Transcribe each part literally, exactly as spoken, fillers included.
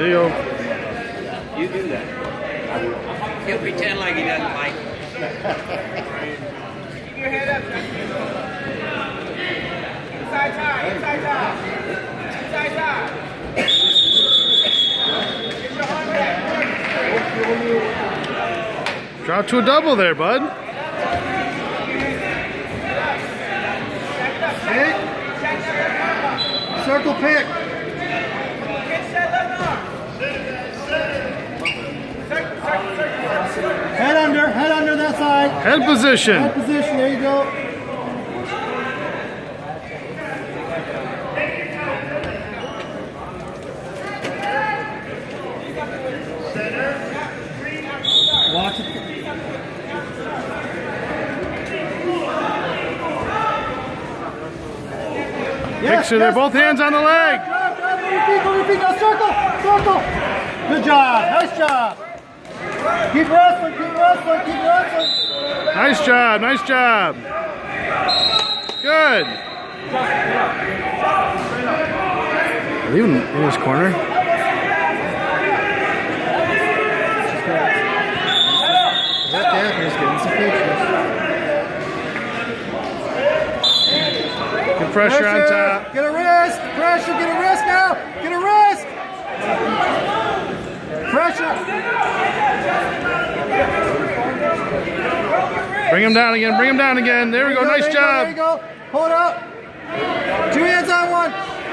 you go. You do that. He'll pretend like he doesn't like it. Keep your head up. Inside tie, inside tie. Inside tie. Get your heart back. Drop to a double there, bud. Pick. Circle pick. Head under, head under that side. Head position. Head position, there you go. Watch it. Picture there, both hands on the leg. Drive, drive, move your feet, move your feet. Now circle, circle. Good job, nice job. Keep wrestling, keep wrestling, keep wrestling. Nice job, nice job. Good. Leaving in his corner. That Daphne's getting some pictures. Good pressure, on top. Get a wrist, pressure, get a wrist now. Get a wrist. Pressure. Bring him down again, bring him down again. There we go, nice job. There you go, hold up. Two hands on one.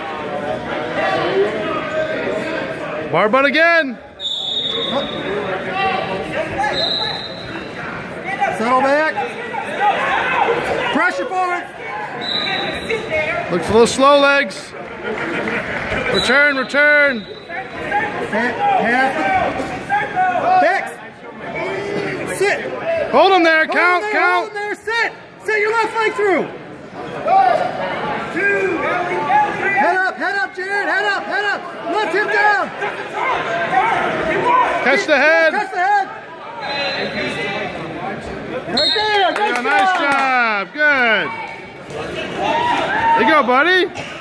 Bar butt again. Settle back. Pressure forward. Look for those slow legs. Return, return. Half. Fix. Sit. Hold him there, count, Hold him there, count. hold him there, sit. Sit your left leg through. Two. Head up, head up, Jared. Head up, head up. Lift him down. Catch the head. Catch the head. Right there. Nice Yeah, nice job. Good. There you go, buddy.